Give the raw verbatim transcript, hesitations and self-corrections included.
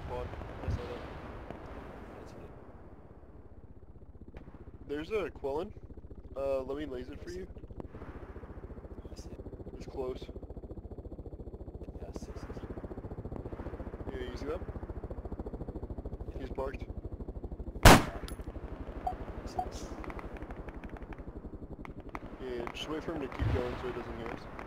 quad. I saw that. That's what There's a Quellen. Uh, let me laser it for you. I see it. It's close. Yeah, six is. Yeah, you see that? Yeah. He's parked. Six. Yeah, just wait for him to keep going so he doesn't hear us.